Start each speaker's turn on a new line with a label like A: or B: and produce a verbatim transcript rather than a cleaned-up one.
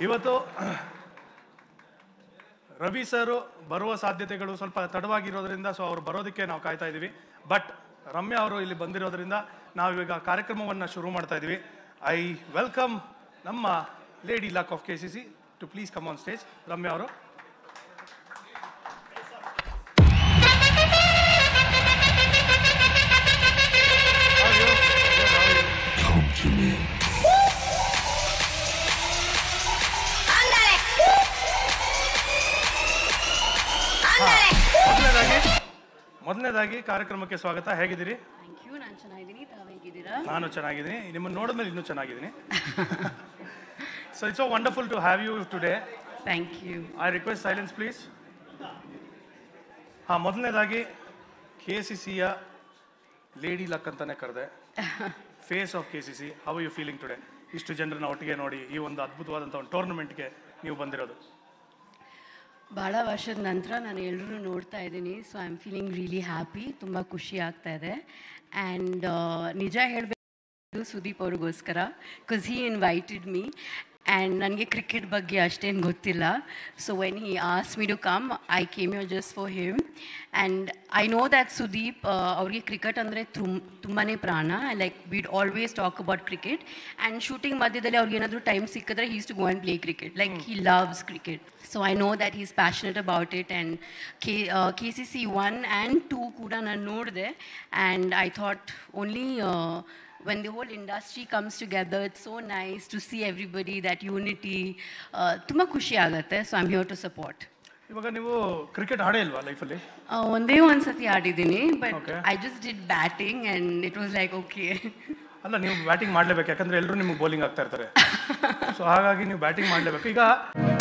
A: ಇವತ್ತು ರವಿ ಸರ್ ಬರುವ ಸಾಧ್ಯತೆಗಳು ಸ್ವಲ್ಪ ತಡವಾಗಿರೋದ್ರಿಂದ ಸೊ ಅವರು ಬರೋದಕ್ಕೆ ನಾವು ಕಾಯ್ತಾ ಇದ್ದೀವಿ. ಬಟ್ ರಮ್ಯಾ ಅವರು ಇಲ್ಲಿ ಬಂದಿರೋದ್ರಿಂದ ನಾವೀಗ ಕಾರ್ಯಕ್ರಮವನ್ನು ಶುರು ಮಾಡ್ತಾ ಇದ್ದೀವಿ. ಐ ವೆಲ್ಕಮ್ ನಮ್ಮ lady luck of K C C to please come on stage. Ramya ಅವರು ಮೊದಲನೇದಾಗಿ ಕಾರ್ಯಕ್ರಮಕ್ಕೆ ಸ್ವಾಗತ. ಹೇಗಿದ್ದೀರಿ? ನಾನು ಚೆನ್ನಾಗಿದ್ದೀನಿ. ನಿಮ್ಮನ್ನು ನೋಡಿದ್ಮೇಲೆ ಇನ್ನೂ ಚೆನ್ನಾಗಿದ್ದೀನಿ. So it's so wonderful to have you today.
B: Thank you.
A: I request silence please. ಹಾಂ, ಮೊದಲನೇದಾಗಿ ಕೆ ಸಿ ಸಿಯ ಲೇಡಿ ಲಕ್ ಅಂತಾನೆ ಕರೆದೆ. Face of K C C, how you feeling today? ಇಷ್ಟು ಜನರನ್ನ ಒಟ್ಟಿಗೆ ನೋಡಿ ಈ ಒಂದು ಅದ್ಭುತವಾದಂಥ ಒಂದು ಟೂರ್ನಮೆಂಟ್ಗೆ ನೀವು ಬಂದಿರೋದು.
B: ಭಾಳ ವರ್ಷದ ನಂತರ ನಾನು ಎಲ್ಲರೂ ನೋಡ್ತಾ ಇದ್ದೀನಿ. So I am feeling really happy. ತುಂಬ ಖುಷಿ ಆಗ್ತಾ ಇದೆ. ಆ್ಯಂಡ್ ನಿಜ ಹೇಳಬೇಕು ಸುದೀಪ್ ಅವ್ರಿಗೋಸ್ಕರ, because he invited me. And ನನಗೆ ಕ್ರಿಕೆಟ್ ಬಗ್ಗೆ ಅಷ್ಟೇನು ಗೊತ್ತಿಲ್ಲ. So when he ask me to come, I came you just for him. And I know that Sudeep ಅವ್ರಿಗೆ ಕ್ರಿಕೆಟ್ ಅಂದರೆ ತುಂಬ ತುಂಬಾ ಪ್ರಾಣ. Like with always talk about cricket. And shooting ಮಧ್ಯದಲ್ಲಿ ಅವ್ರಿಗೆ ಏನಾದರೂ ಟೈಮ್ ಸಿಕ್ಕಿದ್ರೆ he's to go and play cricket. Like he loves cricket. So I know that he is passionate about it. And K K C C one and two ಕೂಡ ನಾನು ನೋಡಿದೆ. ಆ್ಯಂಡ್ I thought only when the whole industry comes together, it's so nice to see everybody, that unity. ತುಂಬ ಖುಷಿ ಆಗುತ್ತೆ. So I am here to support.
A: ಇವಾಗ ನೀವು cricket ಆಡೇ ಇಲ್ವಾ ಲೈಫಲ್ಲಿ?
B: ಒಂದೇ ಒಂದು ಸತಿ ಆಡಿದ್ದೀನಿ. But I just did batting and it was like okay.
A: ಅಲ್ಲ, ನೀವು ಬ್ಯಾಟಿಂಗ್ ಮಾಡಲೇಬೇಕು, ಯಾಕಂದರೆ ಎಲ್ಲರೂ ನಿಮಗೆ ಬೌಲಿಂಗ್ ಆಗ್ತಾ ಇರ್ತಾರೆ. ಸೊ ಹಾಗಾಗಿ ನೀವು ಬ್ಯಾಟಿಂಗ್ ಮಾಡಲೇಬೇಕು. ಈಗ